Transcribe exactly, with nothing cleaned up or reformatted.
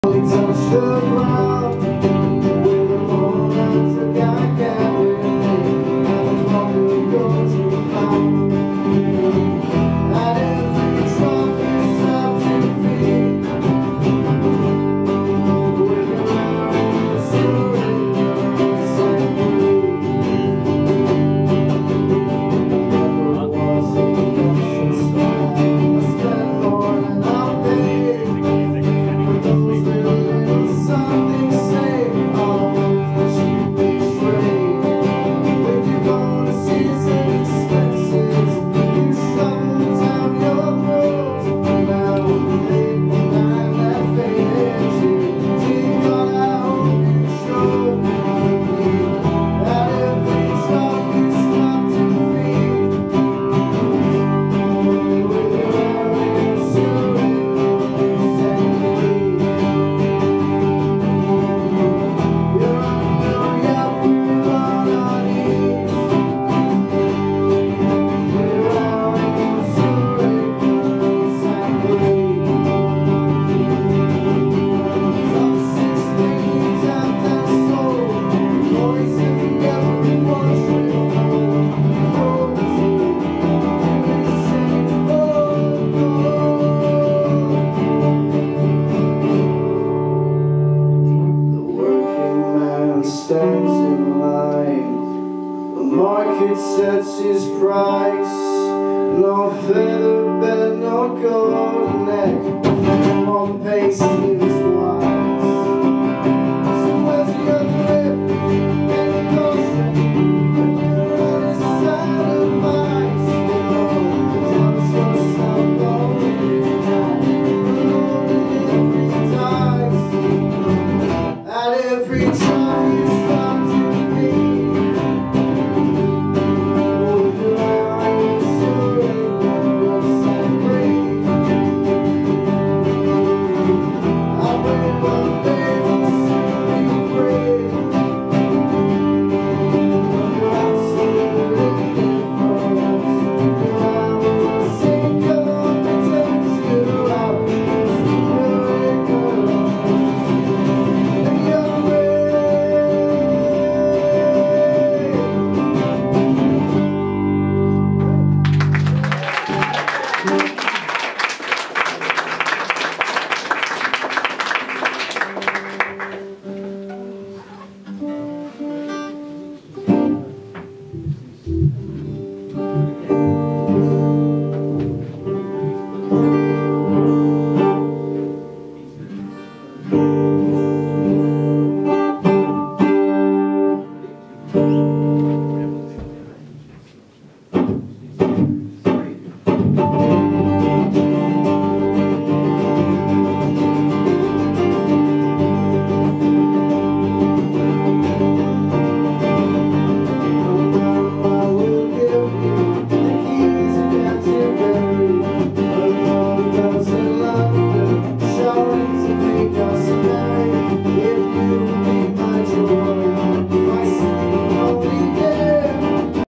touched the ground with a moment as a guy carried me. I'm probably going to find that every truck is up to feet. With your wearing the story, same never was a conscious man. I spent more than I'm paid. Something say, oh, that you betrayed. When you're gonna season expenses, you shovel down your throat. Now we're late behind that faded tree. Deep God, I hope you show me that every drop is not to feed. With your wearing suit, set free. Stands in line, the market sets his price. No feather bed, no golden neck, one pasty.